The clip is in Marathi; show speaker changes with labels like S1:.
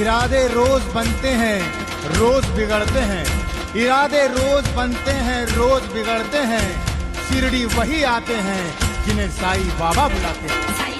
S1: इरादे रोज बनते हैं, रोज बिगड़ते हैं। इरादे रोज बनते हैं, रोज बिगड़ते हैं। शिरडी वही आते हैं जिन्हें साईं बाबा बुलाते हैं।